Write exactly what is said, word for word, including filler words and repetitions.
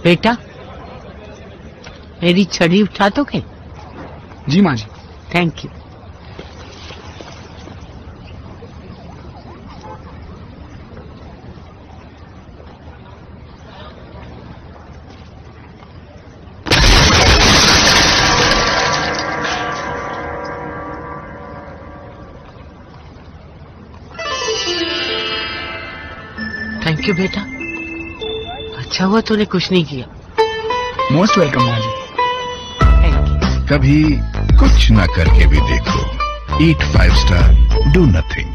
बेटा मेरी छड़ी उठा दोगे? जी माँ जी। Thank you. थैंक यू बेटा, अच्छा हुआ तूने कुछ नहीं किया। मोस्ट वेलकम माँ जी। Thank you. कभी कुछ न करके भी देखो। Eat Five Star, do nothing.